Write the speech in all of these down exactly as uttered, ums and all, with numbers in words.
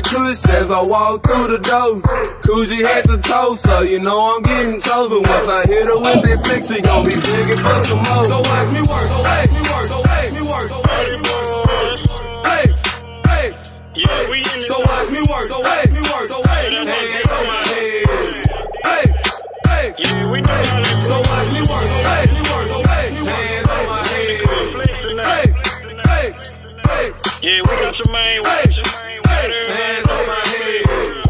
that kush as I walk through the door. Coogee head to toe, so you know I'm getting chose. But once I hit her with that fix, it gon' be digging for some more. So watch me work, so watch me work, so watch me work, so watch me work. Hey, hey, yeah, we in so watch me work, so watch me work, so watch me work. Hands on my head. Hey, hey, yeah, we know how that. So watch me work, so watch me work, so watch me work. Hands on my head. Hey, hey, hey. Yeah, we got your main watch, your main watch. Hands on my head.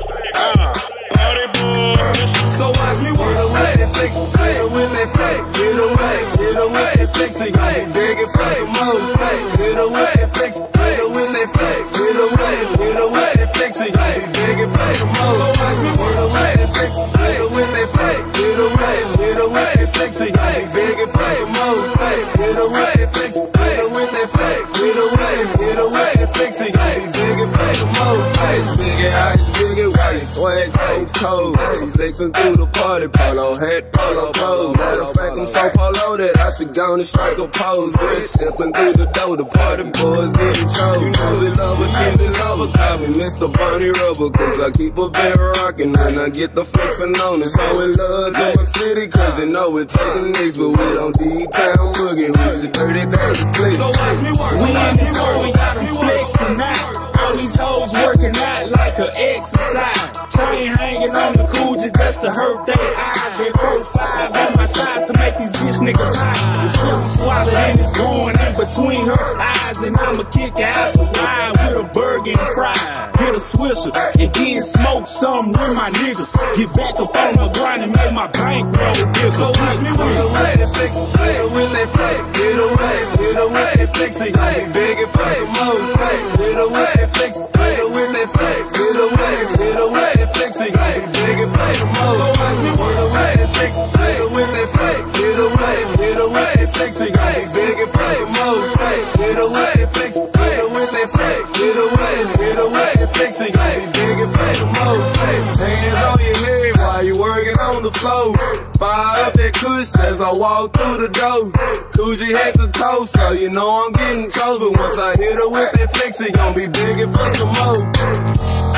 Ah, all they boys. So watch me work away, that flex, hit her with that flex, hit her away, hit her with that flex, it gon' be digging for some more. Hit her with that flex, hit her with that flex, hit her away, hit her with that flex, it gon' be digging for some more. So watch me work away, that flex, hit her with that flex, hit her away, hit her with that flex, it gon' be digging for some more. Hit her with that flex, hit her with that flex, hit her away, hit her with that flex, it gon' be digging for some more. Ice big it, ice big it, white swag so cold. Flexing through the party, polo hat, polo pose. Matter of fact, I'm so polo that I should go and strike a pose. Wrist stepping through the door, the party boys getting chose. You know they love a cheesy lover, call me Mister Barney Rubber, cause I keep a bed rockin' and I get the flexin' on it. So in love to my city, cause you know we're taking nicks, but we don't D-Town boogie, we the dirty dangerous place. So watch me work, we in this world, we got me flexin' out. All these hoes working out like an exercise. Train hanging on the Coogee just to hurt their eyes. They four five on my side to make these bitch niggas high. The sugar swallowed and it's going in between her eyes, and I'ma kick out the wine with a burger and fries. Hit a swisher and then smoke some with my niggas. Get back up on my grind and make my bank roll bigger. So watch me work away, that flex, hit her with that flex, hit her away, hit her with that flex, it gon' be digging for some more. Hit her with that flex, hit her with that flex, hit her away, hit her with that flex, it gon' be digging for some more. So watch me work away, that flex, hit her with that flex, hit her away, hit her with that flex, it gon' be digging for some more. Hit her with that flex, hit her with that flex, hit her away, hit her with that flex, it gon' be digging for some more. Hands on your head while you working on the floor. Fire up that kush as I walk through the door. Coogee head to toe, so you know I'm getting chose. But once I hit her with that flex, it gon' be digging for some more.